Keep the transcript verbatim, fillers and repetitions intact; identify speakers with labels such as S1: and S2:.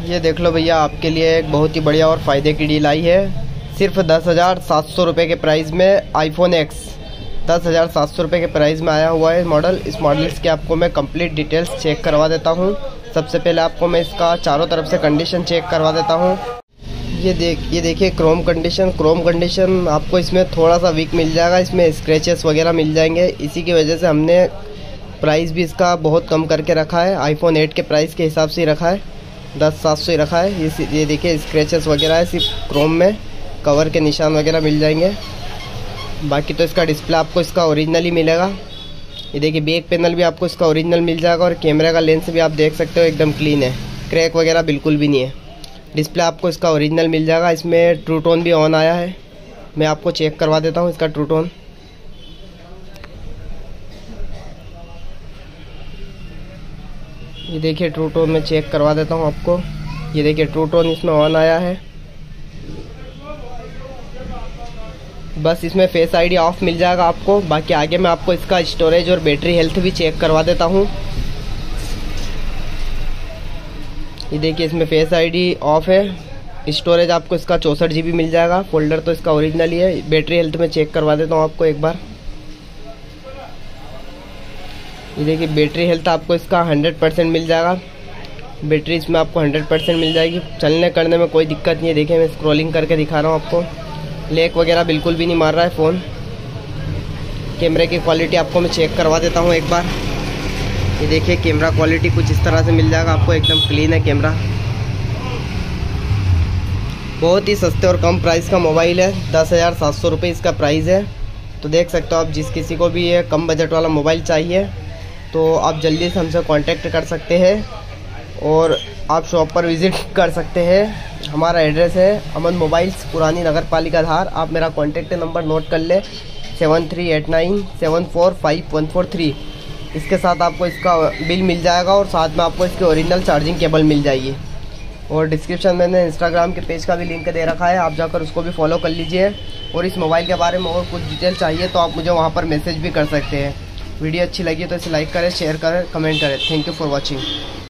S1: ये देख लो भैया, आपके लिए एक बहुत ही बढ़िया और फ़ायदे की डील आई है। सिर्फ दस हज़ार सात सौ रुपये के प्राइस में आईफोन एक्स दस हज़ार सात सौ रुपये के प्राइस में आया हुआ है मॉडल। इस मॉडल्स की आपको मैं कंप्लीट डिटेल्स चेक करवा देता हूँ। सबसे पहले आपको मैं इसका चारों तरफ से कंडीशन चेक करवा देता हूँ। ये देख ये देखिए क्रोम कंडीशन क्रोम कंडीशन आपको इसमें थोड़ा सा वीक मिल जाएगा। इसमें स्क्रैचेस वगैरह मिल जाएंगे। इसी की वजह से हमने प्राइस भी इसका बहुत कम करके रखा है। आईफोन एट के प्राइस के हिसाब से ही रखा है, दस सात सौ ही रखा है। ये ये देखिए स्क्रैचेस वगैरह है सिर्फ क्रोम में, कवर के निशान वगैरह मिल जाएंगे। बाकी तो इसका डिस्प्ले आपको इसका ओरिजिनल ही मिलेगा। ये देखिए बैक पैनल भी आपको इसका ओरिजिनल मिल जाएगा और कैमरे का लेंस भी आप देख सकते हो एकदम क्लीन है, क्रैक वगैरह बिल्कुल भी नहीं है। डिस्प्ले आपको इसका ओरिजिनल मिल जाएगा। इसमें ट्रू टोन भी ऑन आया है, मैं आपको चेक करवा देता हूँ इसका ट्रू टोन। ये देखिए ट्रू टोन में चेक करवा देता हूँ आपको। ये देखिए ट्रू टोन इसमें ऑन आया है। बस इसमें फेस आईडी ऑफ मिल जाएगा आपको। बाकी आगे मैं आपको इसका स्टोरेज और बैटरी हेल्थ भी चेक करवा देता हूँ। ये देखिए इसमें फेस आईडी ऑफ है। स्टोरेज आपको इसका चौंसठ जी बी मिल जाएगा। फोल्डर तो इसका ओरिजिनल ही है। बैटरी हेल्थ में चेक करवा देता हूँ आपको एक बार। ये देखिए बैटरी हेल्थ आपको इसका हंड्रेड परसेंट मिल जाएगा। बैटरी इसमें आपको हंड्रेड परसेंट मिल जाएगी। चलने करने में कोई दिक्कत नहीं है। देखिए मैं स्क्रॉलिंग करके दिखा रहा हूँ आपको। लैग वगैरह बिल्कुल भी नहीं मार रहा है फ़ोन। कैमरे की क्वालिटी आपको मैं चेक करवा देता हूँ एक बार। ये देखिए कैमरा क्वालिटी कुछ इस तरह से मिल जाएगा आपको, एकदम क्लीन है कैमरा। बहुत ही सस्ते और कम प्राइस का मोबाइल है। दस हज़ार सात सौ रुपये इसका प्राइस है। तो देख सकते हो आप, जिस किसी को भी ये कम बजट वाला मोबाइल चाहिए तो आप जल्दी से हमसे कांटेक्ट कर सकते हैं और आप शॉप पर विज़िट कर सकते हैं। हमारा एड्रेस है अमन मोबाइल्स, पुरानी नगर पालिका धार। आप मेरा कॉन्टैक्ट नंबर नोट कर ले, seven three eight nine seven four five one four three. इसके साथ आपको इसका बिल मिल जाएगा और साथ में आपको इसकी ओरिजिनल चार्जिंग केबल मिल जाएगी। और डिस्क्रिप्शन में मैंने इंस्टाग्राम के पेज का भी लिंक दे रखा है, आप जाकर उसको भी फॉलो कर लीजिए। और इस मोबाइल के बारे में और कुछ डिटेल चाहिए तो आप मुझे वहाँ पर मैसेज भी कर सकते हैं। वीडियो अच्छी लगी तो इसे लाइक करें, शेयर करें, कमेंट करें। Thank you for watching.